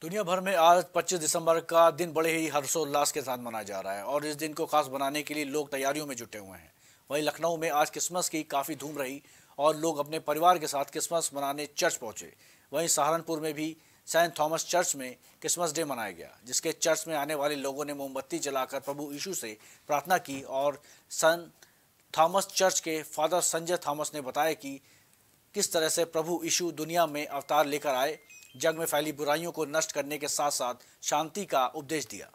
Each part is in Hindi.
दुनिया भर में आज 25 दिसंबर का दिन बड़े ही हर्षोल्लास के साथ मनाया जा रहा है और इस दिन को खास बनाने के लिए लोग तैयारियों में जुटे हुए हैं। वहीं लखनऊ में आज क्रिसमस की काफ़ी धूम रही और लोग अपने परिवार के साथ क्रिसमस मनाने चर्च पहुंचे। वहीं सहारनपुर में भी सेंट थॉमस चर्च में क्रिसमस डे मनाया गया, जिसके चर्च में आने वाले लोगों ने मोमबत्ती जलाकर प्रभु यीशु से प्रार्थना की। और सेंट थॉमस चर्च के फादर संजय थॉमस ने बताया कि किस तरह से प्रभु यीशु दुनिया में अवतार लेकर आए, जग में फैली बुराइयों को नष्ट करने के साथ साथ शांति का उपदेश दिया।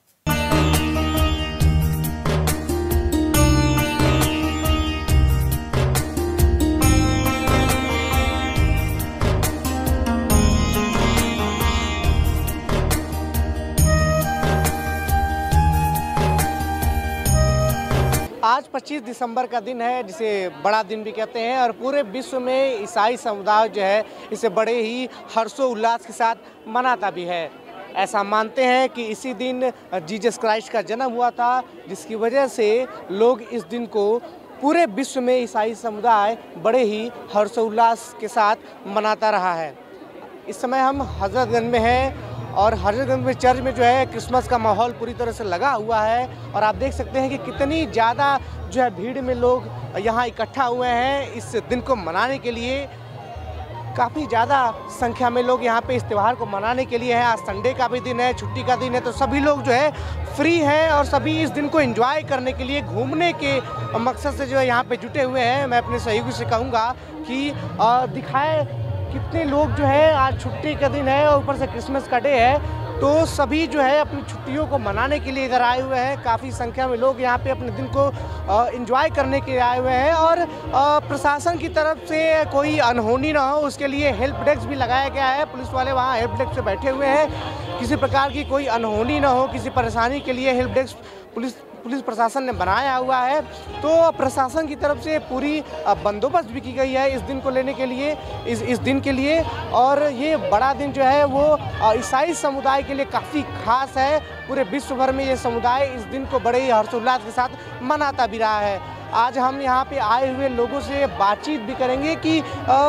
आज 25 दिसंबर का दिन है, जिसे बड़ा दिन भी कहते हैं और पूरे विश्व में ईसाई समुदाय जो है इसे बड़े ही हर्षोल्लास के साथ मनाता भी है। ऐसा मानते हैं कि इसी दिन जीसस क्राइस्ट का जन्म हुआ था, जिसकी वजह से लोग इस दिन को पूरे विश्व में ईसाई समुदाय बड़े ही हर्षोल्लास के साथ मनाता रहा है। इस समय हम हजरतगंज में हैं और हजरतगंज में चर्च में जो है क्रिसमस का माहौल पूरी तरह से लगा हुआ है और आप देख सकते हैं कि कितनी ज़्यादा जो है भीड़ में लोग यहाँ इकट्ठा हुए हैं इस दिन को मनाने के लिए। काफ़ी ज़्यादा संख्या में लोग यहाँ पे इस त्यौहार को मनाने के लिए हैं। आज संडे का भी दिन है, छुट्टी का दिन है, तो सभी लोग जो है फ्री हैं और सभी इस दिन को एंजॉय करने के लिए घूमने के मकसद से जो है यहाँ पे जुटे हुए हैं। मैं अपने सहयोगी से कहूँगा कि दिखाए कितने लोग जो है, आज छुट्टी का दिन है और ऊपर से क्रिसमस का डे है, तो सभी जो है अपनी छुट्टियों को मनाने के लिए इधर आए हुए हैं। काफ़ी संख्या में लोग यहाँ पे अपने दिन को एंजॉय करने के लिए आए हुए हैं और प्रशासन की तरफ से कोई अनहोनी ना हो उसके लिए हेल्प डेस्क भी लगाया गया है। पुलिस वाले वहाँ हेल्प डेस्क पे बैठे हुए हैं, किसी प्रकार की कोई अनहोनी ना हो, किसी परेशानी के लिए हेल्प डेस्क पुलिस प्रशासन ने बनाया हुआ है। तो प्रशासन की तरफ से पूरी बंदोबस्त भी की गई है इस दिन को लेने के लिए, इस दिन के लिए। और ये बड़ा दिन जो है वो ईसाई समुदाय के लिए काफ़ी खास है। पूरे विश्व भर में ये समुदाय इस दिन को बड़े ही हर्षोल्लास के साथ मनाता भी रहा है। आज हम यहाँ पे आए हुए लोगों से बातचीत भी करेंगे कि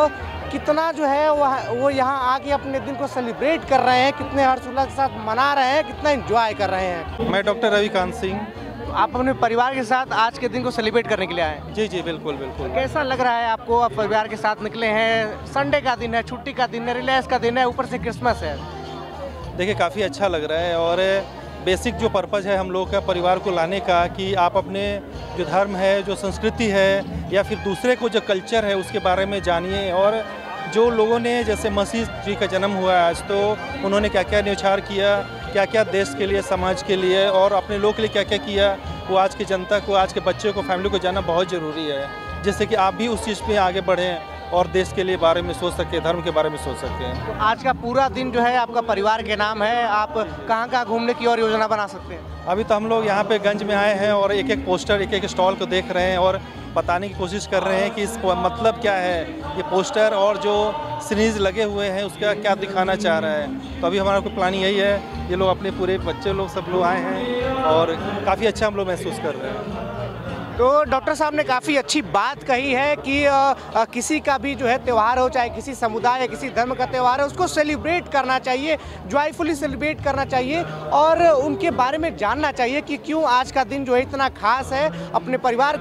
कितना जो है वो यहाँ आके अपने दिन को सेलिब्रेट कर रहे हैं, कितने हर्षोल्लास के साथ मना रहे हैं, कितना एंजॉय कर रहे हैं। मैं डॉक्टर रविकांत सिंह। आप अपने परिवार के साथ आज के दिन को सेलिब्रेट करने के लिए आए हैं? जी जी बिल्कुल बिल्कुल। कैसा लग रहा है आपको? आप परिवार के साथ निकले हैं, संडे का दिन है, छुट्टी का दिन है, रिलैक्स का दिन है, ऊपर से क्रिसमस है। देखिए काफ़ी अच्छा लग रहा है और बेसिक जो पर्पज़ है हम लोग का परिवार को लाने का कि आप अपने जो धर्म है, जो संस्कृति है या फिर दूसरे को जो कल्चर है उसके बारे में जानिए। और जो लोगों ने जैसे मसीह जी का जन्म हुआ है आज, तो उन्होंने क्या क्या न्यौछावर किया, क्या क्या देश के लिए, समाज के लिए और अपने लोग के लिए क्या क्या किया, वो आज की जनता को, आज के बच्चे को, फैमिली को जानना बहुत ज़रूरी है, जिससे कि आप भी उस चीज़ पे आगे बढ़ें और देश के लिए बारे में सोच सकें, धर्म के बारे में सोच सकें। तो आज का पूरा दिन जो है आपका परिवार के नाम है, आप कहाँ कहाँ घूमने की और योजना बना सकते हैं? अभी तो हम लोग यहाँ पे गंज में आए हैं और एक एक पोस्टर, एक एक स्टॉल को देख रहे हैं और बताने की कोशिश कर रहे हैं कि इस मतलब क्या है ये पोस्टर और जो सीरीज लगे हुए हैं उसका क्या दिखाना चाह रहा है। तो अभी हमारा कोई प्लान यही है, ये लोग अपने पूरे बच्चे लोग सब लोग आए हैं और काफ़ी अच्छा हम लोग महसूस कर रहे हैं। तो डॉक्टर साहब ने काफ़ी अच्छी बात कही है कि किसी का भी जो है त्यौहार हो, चाहे किसी समुदाय या किसी धर्म का त्यौहार है, उसको सेलिब्रेट करना चाहिए, जॉयफुली सेलिब्रेट करना चाहिए और उनके बारे में जानना चाहिए कि क्यों आज का दिन जो है इतना खास है। अपने परिवार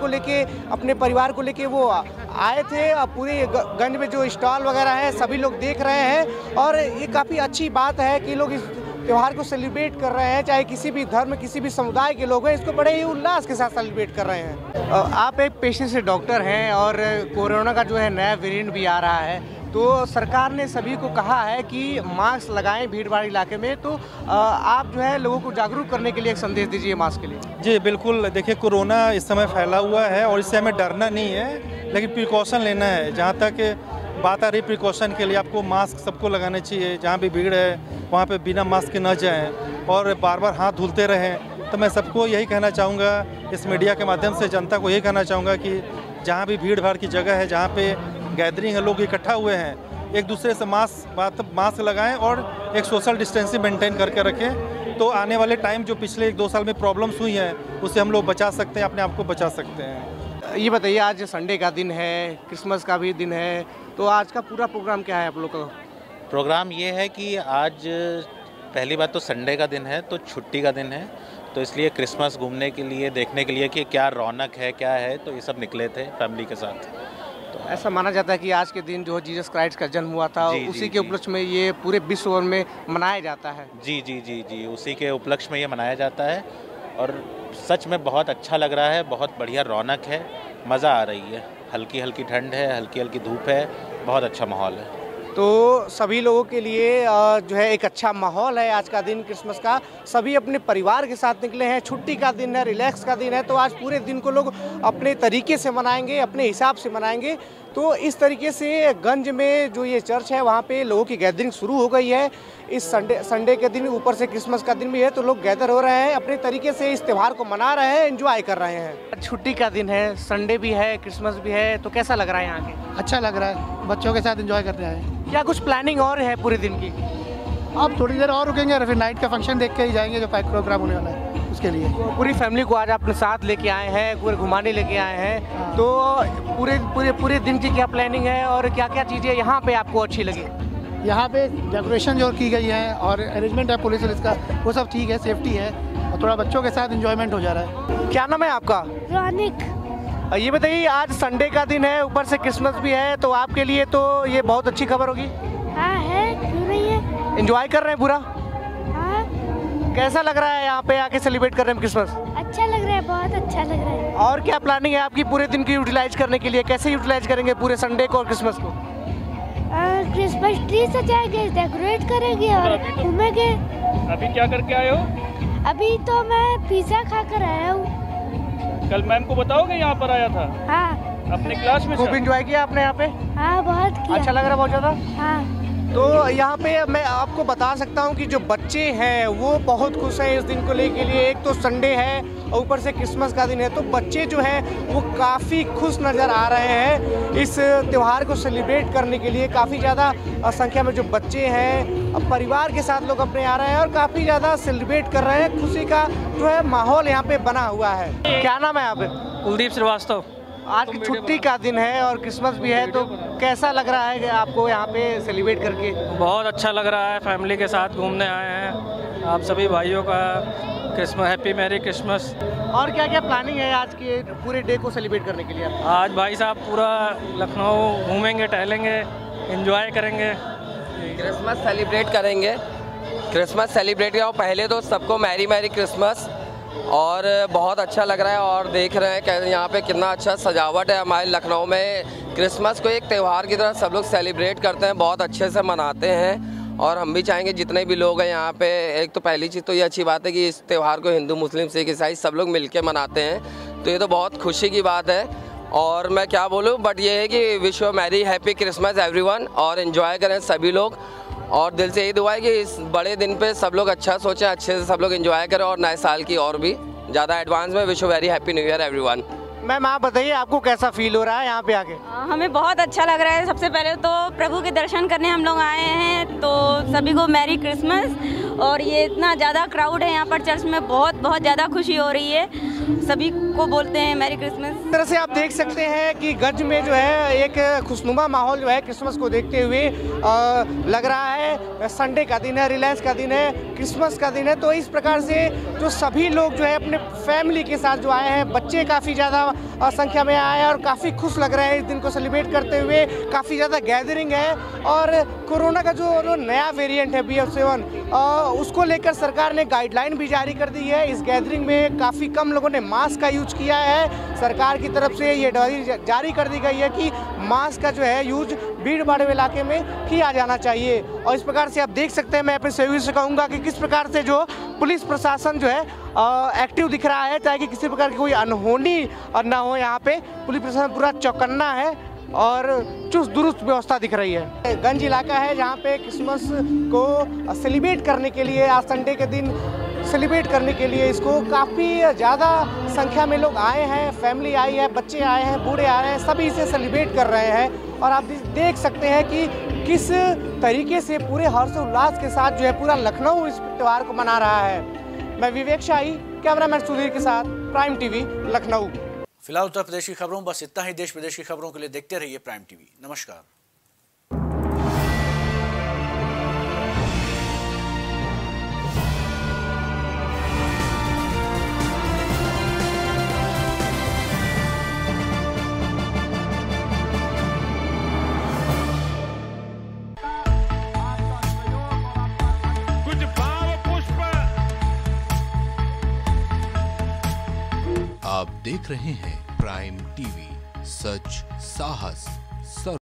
को लेके वो आए थे। पूरे गंज में जो स्टॉल वगैरह है सभी लोग देख रहे हैं और ये काफ़ी अच्छी बात है कि लोग इस त्यौहार को सेलिब्रेट कर रहे हैं, चाहे किसी भी धर्म, किसी भी समुदाय के लोग हैं, इसको बड़े ही उल्लास के साथ सेलिब्रेट कर रहे हैं। आप एक पेशे से डॉक्टर हैं और कोरोना का जो है नया वेरिएंट भी आ रहा है, तो सरकार ने सभी को कहा है कि मास्क लगाएं भीड़ भाड़ इलाके में, तो आप जो है लोगों को जागरूक करने के लिए एक संदेश दीजिए मास्क के लिए। जी बिल्कुल, देखिए कोरोना इस समय फैला हुआ है और इससे हमें डरना नहीं है, लेकिन प्रिकॉशन लेना है। जहाँ तक बात आ रही प्रिकॉशन के लिए, आपको मास्क सबको लगाना चाहिए। जहाँ भी भीड़ है वहाँ पे बिना मास्क के न जाएं और बार बार हाथ धुलते रहें। तो मैं सबको यही कहना चाहूँगा, इस मीडिया के माध्यम से जनता को यही कहना चाहूँगा कि जहाँ भी भीड़ भाड़ की जगह है, जहाँ पे गैदरिंग है, लोग इकट्ठा हुए हैं, एक दूसरे से मास्क लगाएं और एक सोशल डिस्टेंसिंग मेंटेन करके रखें। तो आने वाले टाइम जो पिछले 1-2 साल में प्रॉब्लम्स हुई हैं उससे हम लोग बचा सकते हैं, अपने आप को बचा सकते हैं। ये बताइए, आज संडे का दिन है, क्रिसमस का भी दिन है, तो आज का पूरा प्रोग्राम क्या है आप लोग का? प्रोग्राम ये है कि आज पहली बात तो संडे का दिन है, तो छुट्टी का दिन है, तो इसलिए क्रिसमस घूमने के लिए, देखने के लिए कि क्या रौनक है, क्या है, तो ये सब निकले थे फैमिली के साथ। तो ऐसा माना जाता है कि आज के दिन जो जीसस क्राइस्ट का जन्म हुआ था, उसी के उपलक्ष्य में ये पूरे विश्व में मनाया जाता है। जी जी जी जी, उसी के उपलक्ष्य में ये मनाया जाता है और सच में बहुत अच्छा लग रहा है, बहुत बढ़िया रौनक है, मज़ा आ रही है। हल्की हल्की ठंड है, हल्की हल्की धूप है, बहुत अच्छा माहौल है। तो सभी लोगों के लिए जो है एक अच्छा माहौल है आज का दिन क्रिसमस का। सभी अपने परिवार के साथ निकले हैं, छुट्टी का दिन है, रिलैक्स का दिन है, तो आज पूरे दिन को लोग अपने तरीके से मनाएंगे, अपने हिसाब से मनाएंगे। तो इस तरीके से गंज में जो ये चर्च है वहाँ पे लोगों की गैदरिंग शुरू हो गई है। इस संडे के दिन, ऊपर से क्रिसमस का दिन भी है, तो लोग गैदर हो रहे हैं, अपने तरीके से इस त्यौहार को मना रहे हैं, एंजॉय कर रहे हैं। छुट्टी का दिन है, संडे भी है, क्रिसमस भी है, तो कैसा लग रहा है यहाँ के? अच्छा लग रहा है, बच्चों के साथ एंजॉय करने आए। क्या कुछ प्लानिंग और है पूरे दिन की? अब थोड़ी देर और रुकेंगे और फिर नाइट का फंक्शन देख के ही जाएंगे, जो प्रोग्राम होने वाला है उसके लिए। पूरी फैमिली को आज अपने साथ लेके आए हैं, पूरे घुमाने लेके आए हैं, तो पूरे दिन की क्या प्लानिंग है और क्या क्या चीज़ें यहाँ पे आपको अच्छी लगी? यहाँ पे डेकोरेशन जो की गई है और अरेंजमेंट है पुलिस का, वो सब ठीक है, सेफ्टी है और थोड़ा बच्चों के साथ एंजॉयमेंट हो जा रहा है। क्या नाम है आपका? रौनिक। ये बताइए, आज संडे का दिन है, ऊपर से क्रिसमस भी है, तो आपके लिए तो ये बहुत अच्छी खबर होगी। हाँ है, क्यों नहीं है। एंजॉय कर रहे हैं पूरा? हाँ। कैसा लग रहा है यहाँ पे आके सेलिब्रेट कर रहे हैं क्रिसमस? अच्छा लग रहा है, बहुत अच्छा लग रहा है। और क्या प्लानिंग है आपकी पूरे दिन की यूटिलाइज करने के लिए? कैसे यूटिलाइज करेंगे पूरे संडे को और क्रिसमस को? क्रिसमस ट्री सजाएंगे, डेकोरेट करेंगे और घूमेंगे। अभी क्या करके आए हो? अभी तो मैं पिज्जा खा कर आया हूँ। कल मैम को बताओगे यहाँ पर आया था? हाँ। अपने क्लास में खूब एंजॉय किया आपने यहाँ पे? हाँ, बहुत किया। अच्छा लग रहा है बहुत ज़्यादा? हाँ। तो यहाँ पे मैं आपको बता सकता हूँ कि जो बच्चे हैं वो बहुत खुश हैं इस दिन को लेके लिए। एक तो संडे है और ऊपर से क्रिसमस का दिन है, तो बच्चे जो हैं वो काफ़ी खुश नज़र आ रहे हैं इस त्यौहार को सेलिब्रेट करने के लिए। काफ़ी ज़्यादा संख्या में जो बच्चे हैं परिवार के साथ लोग अपने आ रहे हैं और काफ़ी ज़्यादा सेलिब्रेट कर रहे हैं। खुशी का जो है माहौल यहाँ पे बना हुआ है। क्या नाम है आप? कुलदीप श्रीवास्तव। आज की छुट्टी का दिन है और क्रिसमस भी है, तो कैसा लग रहा है आपको यहाँ पे सेलिब्रेट करके? बहुत अच्छा लग रहा है, फैमिली के साथ घूमने आए हैं। आप सभी भाइयों का क्रिसमस, हैप्पी मैरी क्रिसमस। और क्या क्या प्लानिंग है आज के पूरे डे को सेलिब्रेट करने के लिए? आज भाई साहब पूरा लखनऊ घूमेंगे, टहलेंगे, एंजॉय करेंगे, क्रिसमस सेलिब्रेट करेंगे। क्रिसमस सेलिब्रेट किया, पहले तो सबको मैरी मैरी क्रिसमस। और बहुत अच्छा लग रहा है और देख रहे हैं कि यहाँ पे कितना अच्छा सजावट है। हमारे लखनऊ में क्रिसमस को एक त्यौहार की तरह सब लोग सेलिब्रेट करते हैं, बहुत अच्छे से मनाते हैं। और हम भी चाहेंगे जितने भी लोग हैं यहाँ पे, एक तो पहली चीज़ तो ये अच्छी बात है कि इस त्यौहार को हिंदू, मुस्लिम, सिख, ईसाई सब लोग मिलके मनाते हैं, तो ये तो बहुत खुशी की बात है। और मैं क्या बोलूँ, बट ये है कि wish you merry happy Christmas everyone, और एंजॉय करें सभी लोग। और दिल से यही दुआ है कि इस बड़े दिन पे सब लोग अच्छा सोचें, अच्छे से सब लोग एंजॉय करें और नए साल की और भी ज़्यादा एडवांस में wish you very happy new year everyone. Ma'am आप बताइए, आपको कैसा फील हो रहा है यहाँ पे आके? हमें बहुत अच्छा लग रहा है। सबसे पहले तो प्रभु के दर्शन करने हम लोग आए हैं, तो सभी को मैरी क्रिसमस। और ये इतना ज़्यादा क्राउड है यहाँ पर चर्च में, बहुत ज़्यादा खुशी हो रही है, सभी को बोलते हैं मैरी क्रिसमस। इस तरह से आप देख सकते हैं कि गंज में जो है एक खुशनुमा माहौल जो है क्रिसमस को देखते हुए लग रहा है। संडे का दिन है, रिलैक्स का दिन है, क्रिसमस का दिन है, तो इस प्रकार से जो सभी लोग जो है अपने फैमिली के साथ जो आए हैं, बच्चे काफ़ी ज़्यादा संख्या में आए हैं और काफ़ी खुश लग रहे हैं इस दिन को सेलिब्रेट करते हुए। काफ़ी ज़्यादा गैदरिंग है और कोरोना का जो नया वेरिएंट है BF7, उसको लेकर सरकार ने गाइडलाइन भी जारी कर दी है। इस गैदरिंग में काफ़ी कम लोगों ने मास्क का यूज किया है। सरकार की तरफ से ये जारी कर दी गई है कि मास्क का जो है यूज भीड़ भाड़ इलाके में किया जाना चाहिए। और इस प्रकार से आप देख सकते हैं, मैं अपने सहयोगी से कहूँगा कि किस प्रकार से जो पुलिस प्रशासन जो है एक्टिव दिख रहा है, ताकि किसी प्रकार की कोई अनहोनी ना हो। यहाँ पे पुलिस प्रशासन पूरा चौकन्ना है और चुस्त दुरुस्त व्यवस्था दिख रही है। गंज इलाका है जहाँ पे क्रिसमस को सेलिब्रेट करने के लिए, आज संडे के दिन सेलिब्रेट करने के लिए इसको काफ़ी ज़्यादा संख्या में लोग आए हैं। फैमिली आई है, बच्चे आए हैं, बूढ़े आ रहे हैं, सभी इसे सेलिब्रेट कर रहे हैं। और आप देख सकते हैं कि किस तरीके से पूरे हर्षोल्लास के साथ जो है पूरा लखनऊ इस त्यौहार को मना रहा है। मैं विवेक शाही, कैमरामैन सुधीर के साथ, प्राइम टीवी लखनऊ। फिलहाल उत्तर प्रदेश की खबरों बस इतना ही। देश विदेश की खबरों के लिए देखते रहिए प्राइम टीवी। नमस्कार। आप देख रहे हैं प्राइम टीवी, सच साहस